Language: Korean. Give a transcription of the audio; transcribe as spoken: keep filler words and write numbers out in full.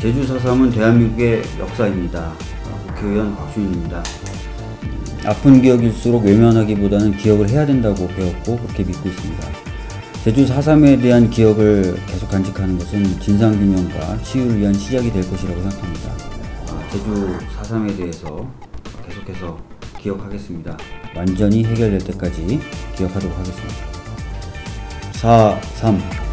제주 사 삼은 대한민국의 역사입니다. 국회의원 박준일입니다. 아픈 기억일수록 외면하기보다는 기억을 해야 된다고 배웠고 그렇게 믿고 있습니다. 제주 사 삼에 대한 기억을 계속 간직하는 것은 진상규명과 치유를 위한 시작이 될 것이라고 생각합니다. 제주 사 삼에 대해서 계속해서 기억하겠습니다. 완전히 해결될 때까지 기억하도록 하겠습니다. 사 삼